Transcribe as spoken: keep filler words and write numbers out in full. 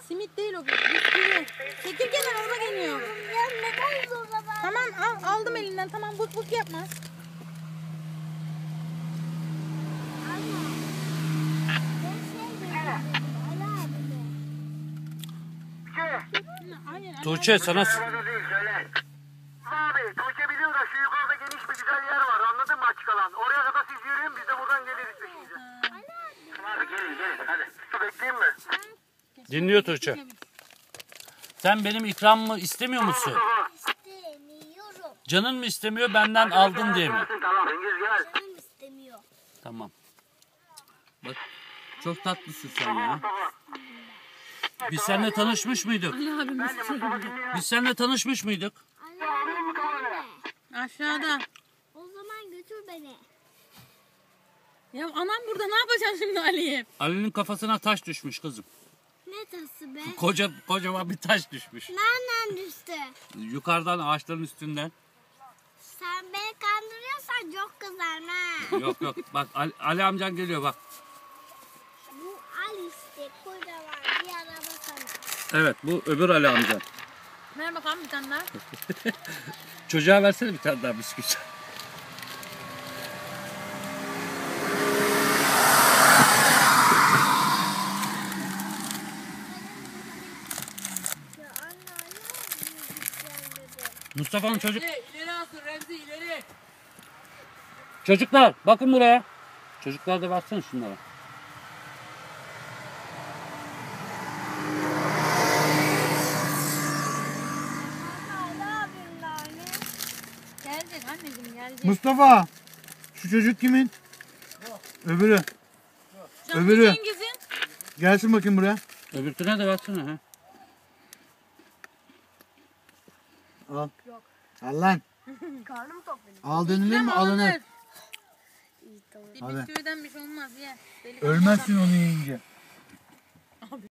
Simit değil o. Bisküvi. Çekil kenara, araba geliyor. Ya neden zor baba? Tamam al, aldım elinden. Tamam but but yapma. Tuğçe sana... Abi Tuğçe biliyor da şu yukarıda geniş bir güzel yer var, anladın mı, açık alan. Oraya kadar siz yürüyün, biz de buradan geliriz peşinize. Abi gelin gelin hadi. Su bekleyeyim mi? Dinliyor Tuğçe. Sen benim ikramımı istemiyor musun? İstemiyorum. Canın mı istemiyor, benden aldın diye mi? Tamam Cengiz gel. Canım istemiyor. Tamam. Bak çok tatlısın sen ya. Biz seninle tanışmış mıydık? Ali abimiz çekildi. Biz seninle tanışmış mıydık? Aşağıda. O zaman götür beni. Ya anam burada, ne yapacağım şimdi Ali'ye? Ali'nin kafasına taş düşmüş kızım. Ne tası be? Koca kocaman bir taş düşmüş. Nereden düştü? Yukarıdan, ağaçların üstünden. Sen beni kandırıyorsan çok kızarım ha. Yok yok bak Ali, Ali amcan geliyor bak. Bu al işte kocaman bir araba sana. Evet bu öbür Ali amcan. Ver bakalım bir tane daha. Çocuğa versene bir tane daha bisküvi. Ya anne anne dedi. Mustafa'nın çocuk... İleri alsın Remzi, ileri. Çocuklar bakın buraya. Çocuklar da baksana şunlara. Anne abim de anne. Gelecek anneciğim, gelecek. Mustafa, şu çocuk kimin? Öbürü. Canım öbürü. Cengiz'in. Gelsin bakayım buraya. Öbürküne de baksana ha. Al. Al lan. Karnım tok benim. Al denilir mi? Alınır. Bir Hadi. bisküviden bir şey olmaz ye. Deli Ölmezsin onu yiyince.